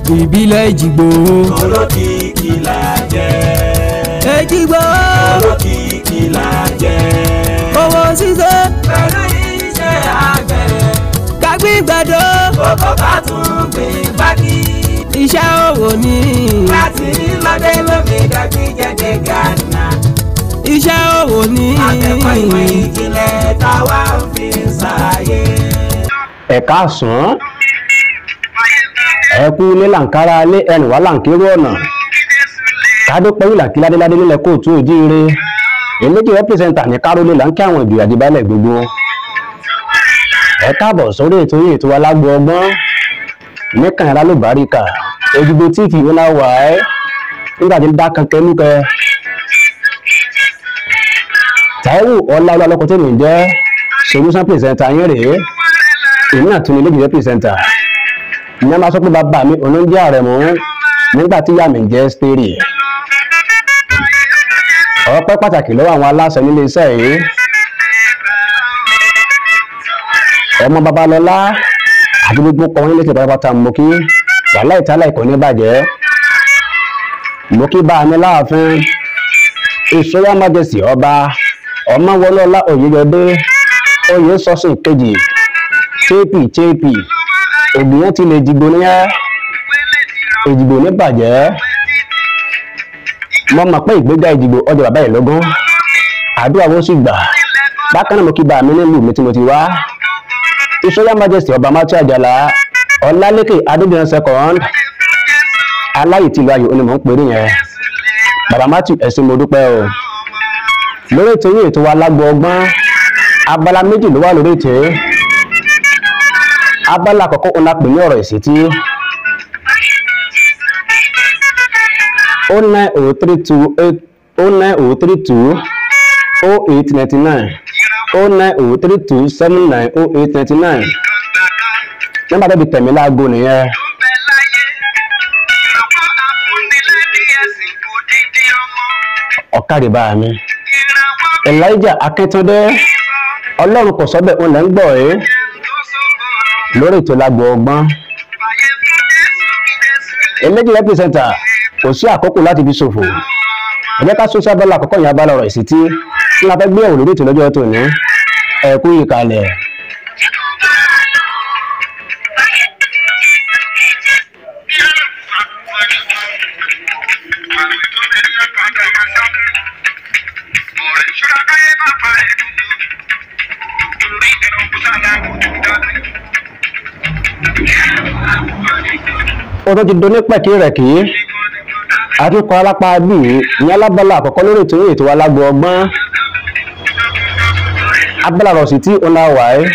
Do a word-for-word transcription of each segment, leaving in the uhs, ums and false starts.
ìbílẹ̀ Ejigbo. olókìkí la jẹ́. Ejigbo. olókìkí la jẹ́. owó ṣíṣe. pẹ̀lú iṣẹ́ àgbẹ̀. gbàgbígbàdo. kókó ká tún gbìn gbági. iṣẹ́ òwò ni. láti lọ́dẹ lómi dàbí jẹ́jẹ́ gánà. iṣẹ́ òwò ni. akẹ́kọ̀ọ́ ìmọ̀ ìjìnlẹ̀ táwa ń fi ṣàyè. ẹ káàsán ẹ kú ilé làǹkárá alé ẹnì wá làǹkérò ọ̀nà kádópẹ́ ìlàkí ládéládé nílẹ̀ kóòtù òjíire eléjì rẹ́pírẹ́sẹ̀ntà ní kárólé là ń kí àwọn ìjòyè àdìbálẹ̀ gbogbo ẹ káàbọ̀ sórí ètò yìí ètò wa Lagbo ọgbọ́n mẹ́kànlá lálùbáríkà Ejigbo tv ọ̀nà wà ẹ́ nígbà tí ń dá kankan lúkẹ́ Táíwò ọláwọlá lọkọ tèmi jẹ́ solution pírẹsẹ̀ntà yín rèé èmi náà tún ní eléjì rẹ́pírẹ́sẹ̀ntà ní a máa sọ pé bàbá mi olóúnjẹ ààrẹ mú nígbà tí ìyá mi jẹ́ steri ọpẹ́ pàtàkì lọ́wọ́ àwọn aláṣẹ nílé iṣẹ́ yìí ọmọ babalọ́lá àti gbogbo kọrin létí pátápátá mo kí wàhálà ìtàlá ìkọ́ ní bàjẹ́ mo kí bá mi láàfin ìṣọ́yà májèsì ọba ọmọ wọlọ́lá òyìnbó oyè sọ́sìn kejì téèpì téèpì ògbìyàn ti lè Ejigbo ní ẹ́ Ejigbo ní bàjẹ́ mo mọ̀ pé ìgbéga Ejigbo ọjọ́ bàbá yìí lọ́gán àdúrà wọ́n sì gbà bákan náà mo kí bá mi nílùú mi tí mo ti wá ìṣọ́yà májèsì ọba mátí àjàlá ọlálékè adébíyàn second aláyè tìlú ayò onímọ̀ ń pèrè yẹn bàbá mátí ẹ̀sìn mo dúpẹ́ o lórí ètò yìí ètò wa Lagbo ọgbọ́n abala méjì ló wà lórí ètò abala àkọ́kọ́ ọ̀nà pè ní ọ̀rọ̀ ìsìtí oh nine oh three two eight oh nine oh three two oh eight ninety nine oh nine oh three two seven nine oh eight ninety nine nọ́mbà tó fi tẹ̀mí láago nìyẹn ọ̀kadì bá mi Elijah Akíntúndé ọlọ́run kò sọ bẹ́ẹ̀ òun lẹ́ ń gbọ́ ẹ́ lórí ètò Lagbo ọgbọ́n eléjì rẹ́pírẹ́sẹ̀ntà kò sí àkókò láti fi ṣòfò ẹ jẹ́ ká sọ́sọ́ abala àkọ́kọ́ yẹn abala ọ̀rọ̀ ìsìtí tí wọ́n fẹ́ gbé ẹ̀wò lórí ètò lọ́jọ́ tó ní ẹ̀kú ìkàlẹ̀. ó tó ti doní pẹ̀kí rẹ̀ kí àtúkọ̀ alápá bíi ní alábala àkọ́kọ́ lórí ètò ètò wa Lagbo ọgbọ́n abala rọ̀ sí tí ó náà wà ẹ́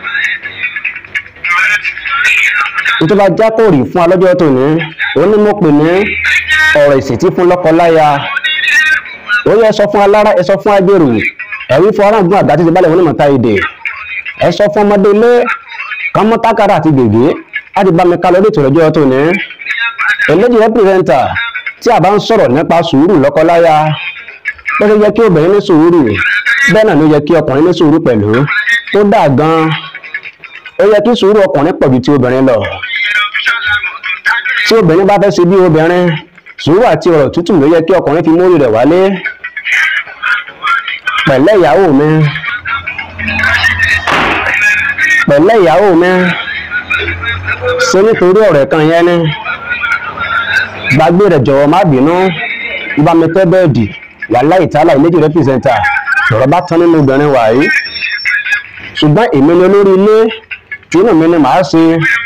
nítorí bá jákòrì fún alọ́jọ́ tó ní òun ni mo pè ní ọ̀rọ̀ ìsìtí fún lọ́kọláya ó yẹ sọ fún alára ẹ sọ fún agbèrò ẹ̀rí fún ọ̀rọ̀ àgbọ̀n àgbà títí balẹ̀ wọn ní mọ̀ta èdè ẹ sọ fún ọmọdé ilé kọ́mọ́tákàrà àti gègé láti bá mi ká lórí ètò lọ́jọ́ tó ní eléjì rẹ́pírẹ́sẹ̀ntà tí a bá ń sọ̀rọ̀ nípa sùúrù lọ́kọláya bó ṣe yẹ kí obìnrin ní sùúrù bẹ́ẹ̀ náà ló yẹ kí ọkùnrin ní sùúrù pẹ̀lú tó dà gan ó yẹ kí sùúrù ọkùnrin pọ̀ ju ti obìnrin lọ tí obìnrin bá fẹ́ ṣe bí obìnrin sùúrù àti ọ̀rọ̀ tútù ló yẹ kí ọkùnrin fi mórí rẹ̀ wálé pẹ̀lẹ́ ìyàwó mi pẹ̀lẹ́ ìyàwó mi ṣe nítorí ọ̀rẹ́ kan yẹn ni gbàgbé rẹ̀ jọ̀wọ́ má bínú bá mi tẹ́ bẹ́ẹ̀dì wàhálà ìtàlá ìléjì rẹ́pírẹ́sẹ̀ntà lọ́rọ̀ bá tán nínú obìnrin wàyí ṣùgbọ́n èmi ni olórí ilé tí inú mi ni màá ṣe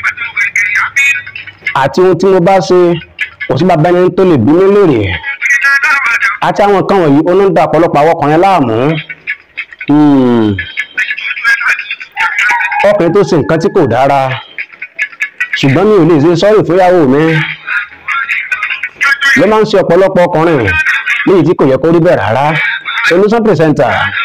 àti ohun tí mo bá ṣe kò sí bàbá ẹni tó lè bí mi lérè àti àwọn kan wọ̀nyí ó ń da ọ̀pọ̀lọpọ̀ àwọn ọkùnrin láàmú ọkùnrin tó ṣe nǹkan tí kò dára ṣùgbọ́n mi ò lè ṣe sọ́ọ̀rì fún ìyàwó mi ló máa ń ṣe ọ̀pọ̀lọpọ̀ ọkùnrin léyìí tí kò yẹ kó rí bẹ́ẹ̀ rárá solution pírẹsẹ̀ntà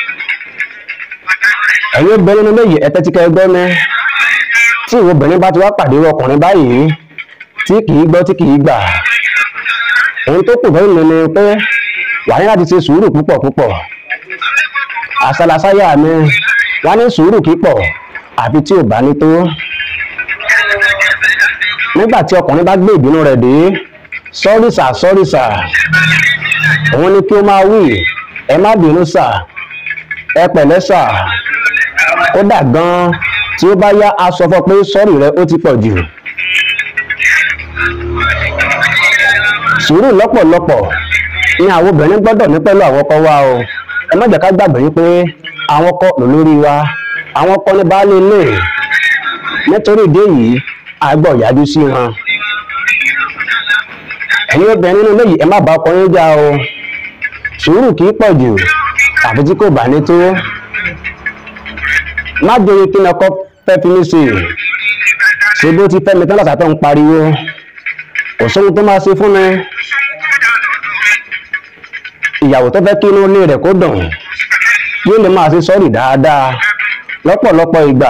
ẹ̀yin obìnrin nínú méjì ẹ̀tẹ́ tí kẹ́ gbọ́ mi tí ìwọ obìnrin bá ti wá pàdé ọkùnrin báyìí tí kì í gbọ́ tí kì í gbà ohun tó kù fẹ́ mi ni pé wà ní láti ṣe sùúrù púpọ̀ púpọ̀ àṣàlàṣáyà mi wá ní sùúrù kípọ̀ àfi tí ò bá ní tó nígbà tí ọkùnrin bá gbé ìbínú rẹ̀ dé sọ́rí sà sọ́rí sà òun ni kí ó máa wí ẹ má bínú sà ẹ pẹ̀lẹ́ sà kódà gan tí ó bá yá a sọ fún ọ pé sọ́rí rẹ ó ti pọ̀ jù. Sùúrù lọ́pọ̀lọpọ̀ ni àwọn obìnrin gbọ́dọ̀ ní pẹ̀lú àwọn ọkọ wa o. Ẹ má jẹ́ ká gbàgbé wípé àwọn ọkọ lólórí wa, àwọn ọkọ ní baálé ilé. Nítorí ìdí èyí a gbọ́ yájú sí wọn. Ẹ̀yin obìnrin nínú ilé yìí ẹ má bá ọkọ yín jà o. Sùúrù kì í pọ̀ jù àfi tí kò bá ní tó. Má jòyè kí ni ọkọ fẹ́ fi mí sí i. Ṣé bó ti fẹ́ mi tán lọ́sàá tó ń pariwo? Kò sóhun tó máa ṣe fún mi. Ìyàwó tó fẹ́ kí inú ilé rẹ̀ kó dùn yóò lè máa ṣe sọ́ọ̀rì dáadáa lọ́pọ̀lọpọ̀ ìgbà.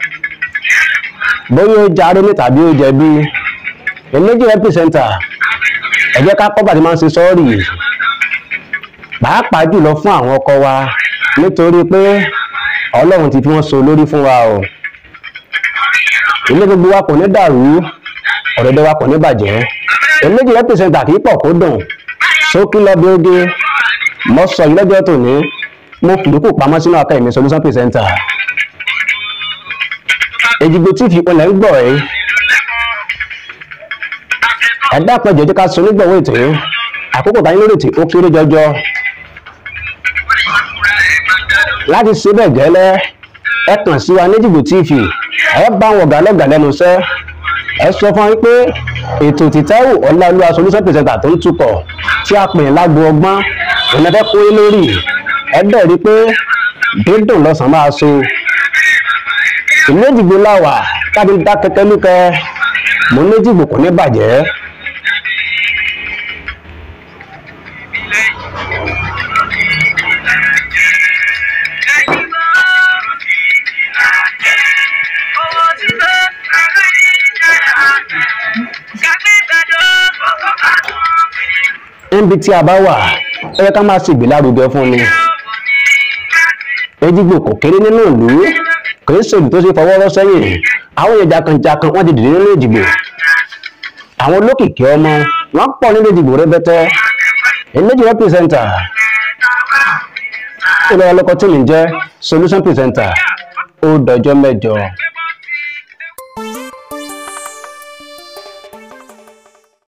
Bóyá ó jaró ní tàbí ó jẹ̀bi. Èléjì rẹ́pìsẹ́ńtà ẹ jẹ́ ká kọ́ bá ti máa ń ṣe sọ́ọ̀rì. Pàápàá jùlọ fún àwọn ọkọ wa nítorí pé Ọlọ́run ti fi wọ́n so lórí fún wa o. Ilé gbogbo wa kò ní dàrú, ọ̀dọ̀dọ̀ wa kò ní bàjẹ́. Èléjì rẹ́pìsẹ́ńtà kì í pọ̀ kó dùn. Sókí lọ bí oge mo sọ yìí lọ́jọ́ tòní mo fìdíkù pamọ́ sínú àká ìmí solution presenter. Ejigbo T V olè ń gbọ́ ẹ́. Ẹ dákun jẹ́ ká so nígbọ̀wọ́ ètò yìí. Àkókò táyín lórí ètò ó kéré jọjọ. Láti ṣe bẹ́ẹ̀ gẹ́lẹ́ ẹ kàn sí wa ní Ejigbo T V. Ẹ bá wọn ọ̀gá lọ́gàá lẹ́nu iṣẹ́. Ẹ sọ fún wọn pé ètò Tìtáíwò Ọláolúwa solution presenter tó ń tukọ̀ tí a pè ní Lagbo ọgbọ́n òun ẹ̀fẹ́ kó yé lórí ẹgbẹ́ rí pé dídùn lọ́sàn-án máa so. Ìlú Èjìgbò láwà káàdì dá kẹ́kẹ́ lúkẹ́ mo ní Èjìgbò kò ní bàjẹ́. Níbi tí a bá wà ẹ yẹ ká máa ṣe ìgbélárugẹ fún ni. Èjìgbò kò kéré nínú ìlú kò í ṣèlú tó ṣe fọwọ́ rọ́ sẹ́yìn. Àwọn èèyàn jàkànjàkàn wọ́n ti dìde nínú Èjìgbò. Àwọn olókìkí ọmọ wọ́n pọ̀ nínú Èjìgbò rẹpẹtẹ. Èléjì rẹ́pìsẹ́ńtà ó lọ́wọ́ lọ́kọ́ tí mi jẹ́ solution presenter ó dọjọ́ mẹ́jọ.